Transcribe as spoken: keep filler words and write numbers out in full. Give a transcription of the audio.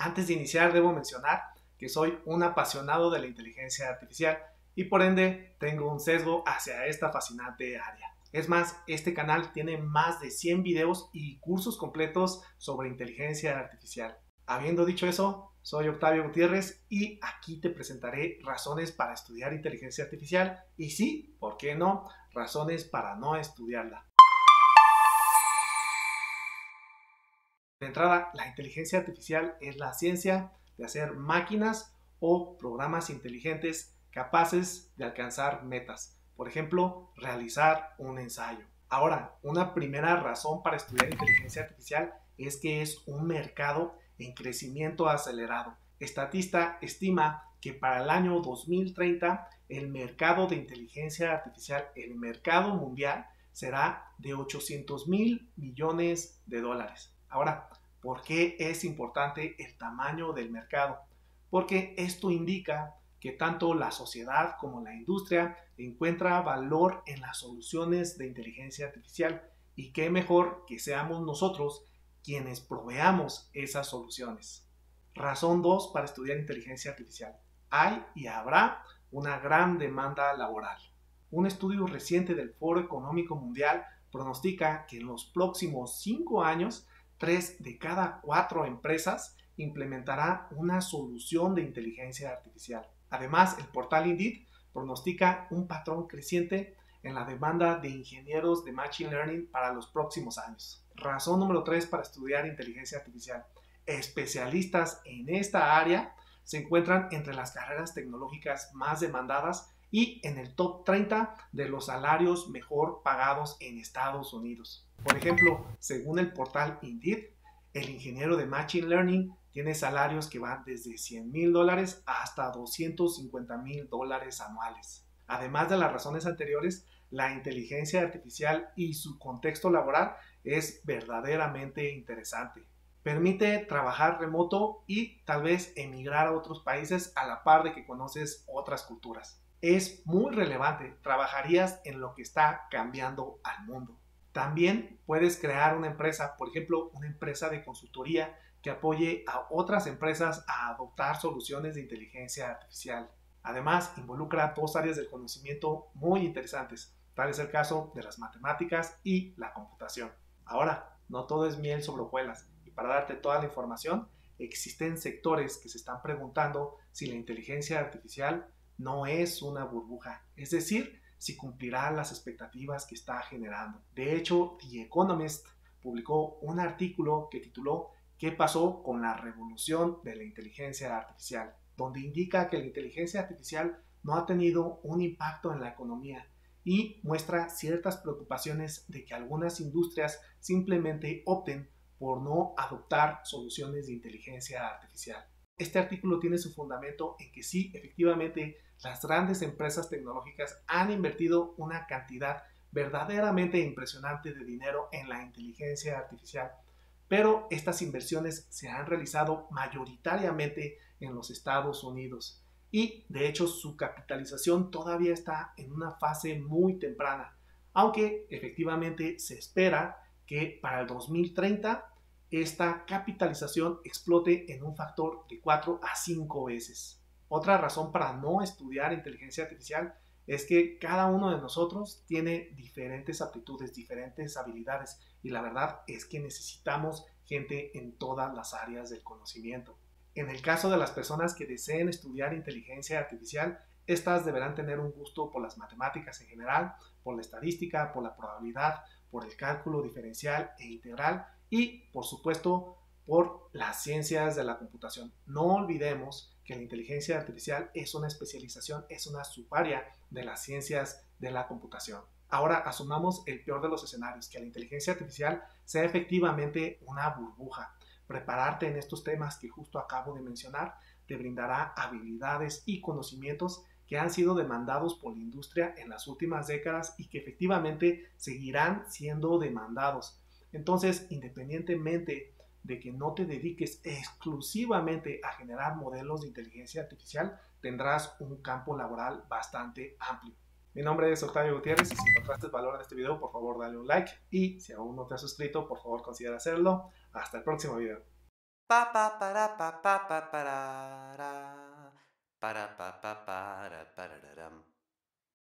Antes de iniciar, debo mencionar que soy un apasionado de la inteligencia artificial y por ende tengo un sesgo hacia esta fascinante área. Es más, este canal tiene más de cien videos y cursos completos sobre inteligencia artificial. Habiendo dicho eso, soy Octavio Gutiérrez y aquí te presentaré razones para estudiar inteligencia artificial y sí, ¿por qué no? Razones para no estudiarla. De entrada, la inteligencia artificial es la ciencia de hacer máquinas o programas inteligentes capaces de alcanzar metas. Por ejemplo, realizar un ensayo. Ahora, una primera razón para estudiar inteligencia artificial es que es un mercado en crecimiento acelerado. Statista estima que para el año dos mil treinta el mercado de inteligencia artificial, el mercado mundial, será de ochocientos mil millones de dólares. Ahora, ¿por qué es importante el tamaño del mercado? Porque esto indica que tanto la sociedad como la industria encuentra valor en las soluciones de inteligencia artificial y qué mejor que seamos nosotros quienes proveamos esas soluciones. Razón dos para estudiar inteligencia artificial. Hay y habrá una gran demanda laboral. Un estudio reciente del Foro Económico Mundial pronostica que en los próximos cinco años tres de cada cuatro empresas implementará una solución de inteligencia artificial. Además, el portal Indeed pronostica un patrón creciente en la demanda de ingenieros de Machine Learning para los próximos años. Razón número tres para estudiar inteligencia artificial. Especialistas en esta área se encuentran entre las carreras tecnológicas más demandadas y en el top treinta de los salarios mejor pagados en Estados Unidos. Por ejemplo, según el portal Indeed, el ingeniero de Machine Learning tiene salarios que van desde cien mil dólares hasta doscientos cincuenta mil dólares anuales. Además de las razones anteriores, la inteligencia artificial y su contexto laboral es verdaderamente interesante. Permite trabajar remoto y tal vez emigrar a otros países a la par de que conoces otras culturas. Es muy relevante, trabajarías en lo que está cambiando al mundo. También puedes crear una empresa, por ejemplo, una empresa de consultoría que apoye a otras empresas a adoptar soluciones de inteligencia artificial. Además, involucra dos áreas del conocimiento muy interesantes, tal es el caso de las matemáticas y la computación. Ahora, no todo es miel sobre hojuelas, y para darte toda la información, existen sectores que se están preguntando si la inteligencia artificial no es una burbuja, es decir, si cumplirá las expectativas que está generando. De hecho, The Economist publicó un artículo que tituló ¿Qué pasó con la revolución de la inteligencia artificial?, donde indica que la inteligencia artificial no ha tenido un impacto en la economía y muestra ciertas preocupaciones de que algunas industrias simplemente opten por no adoptar soluciones de inteligencia artificial. Este artículo tiene su fundamento en que sí, efectivamente, las grandes empresas tecnológicas han invertido una cantidad verdaderamente impresionante de dinero en la inteligencia artificial, pero estas inversiones se han realizado mayoritariamente en los Estados Unidos y, de hecho, su capitalización todavía está en una fase muy temprana, aunque efectivamente se espera que para el dos mil treinta esta capitalización explote en un factor de cuatro a cinco veces. Otra razón para no estudiar inteligencia artificial es que cada uno de nosotros tiene diferentes aptitudes, diferentes habilidades y la verdad es que necesitamos gente en todas las áreas del conocimiento. En el caso de las personas que deseen estudiar inteligencia artificial, estas deberán tener un gusto por las matemáticas en general, por la estadística, por la probabilidad, por el cálculo diferencial e integral y, por supuesto, por las ciencias de la computación. No olvidemos que la inteligencia artificial es una especialización, es una subárea de las ciencias de la computación. Ahora asumamos el peor de los escenarios, que la inteligencia artificial sea efectivamente una burbuja. Prepararte en estos temas que justo acabo de mencionar te brindará habilidades y conocimientos que han sido demandados por la industria en las últimas décadas y que efectivamente seguirán siendo demandados. Entonces, independientemente de que no te dediques exclusivamente a generar modelos de inteligencia artificial, tendrás un campo laboral bastante amplio. Mi nombre es Octavio Gutiérrez y si encontraste valor en este video, por favor dale un like y si aún no te has suscrito, por favor considera hacerlo. Hasta el próximo video. Pa pa para pa pa pa para para pa pa pa para pararam.